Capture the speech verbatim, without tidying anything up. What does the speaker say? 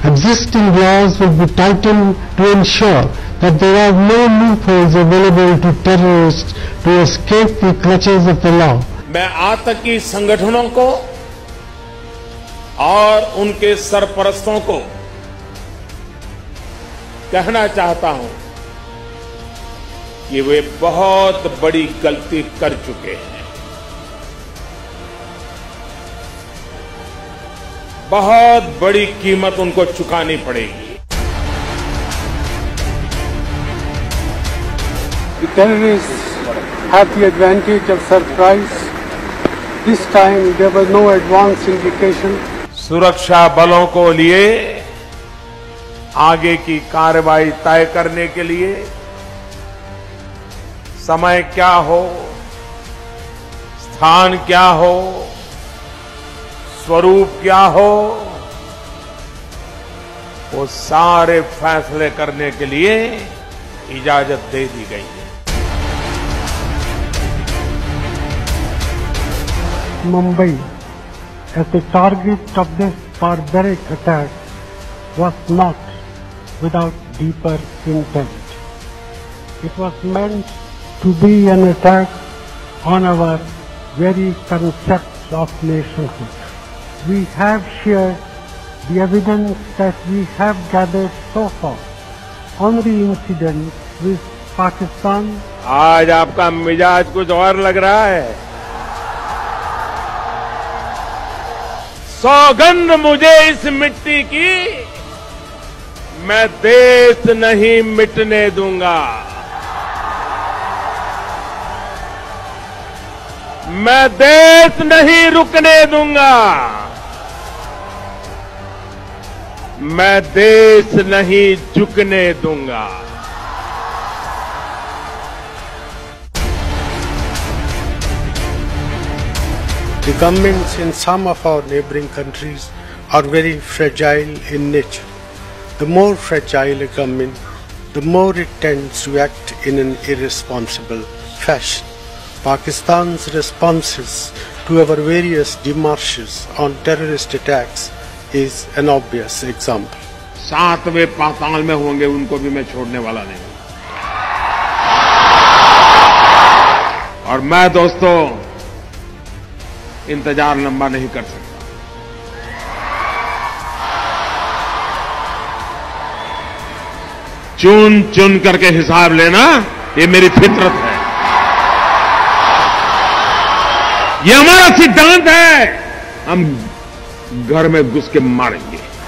Existing laws will be tightened to ensure that there are no loopholes available to terrorists to escape the clutches of the law. मैं आतंकी संगठनों को और उनके सरपरस्तों को कहना चाहता हूं कि वे बहुत बड़ी गलती कर चुके हैं। बहुत बड़ी कीमत उनको चुकानी पड़ेगी। The terrorists have the advantage of surprise. This time there was no advance indication. सुरक्षा बलों को लिए आगे की कार्रवाई तय करने के लिए समय क्या हो, स्थान क्या हो, स्वरूप क्या हो, वो सारे फैसले करने के लिए इजाजत दे दी गई है। Mumbai, as the target of this barbaric attack, was not without deeper intent. It was meant to be an attack on our very concept of nationhood. We have shared the evidence that we have gathered so far on the incident with Pakistan. आज आपका मिजाज कुछ और लग रहा है। सौगंध मुझे इस मिट्टी की, मैं देश नहीं मिटने दूंगा। मैं देश नहीं रुकने दूंगा। मैं देश नहीं झुकने दूंगा। The governments in some of our neighboring countries are very fragile in nature. The more fragile a government, the more it tends to act in an irresponsible fashion. Pakistan's responses to our various démarches on terrorist attacks is an obvious example. सातवें पाताल में होंगे उनको भी मैं छोड़ने वाला नहीं। और मैं दोस्तों इंतजार लंबा नहीं कर सकता। चुन चुन करके हिसाब लेना ये मेरी फितरत है, ये हमारा सिद्धांत है। हम घर में घुस के मारेंगे।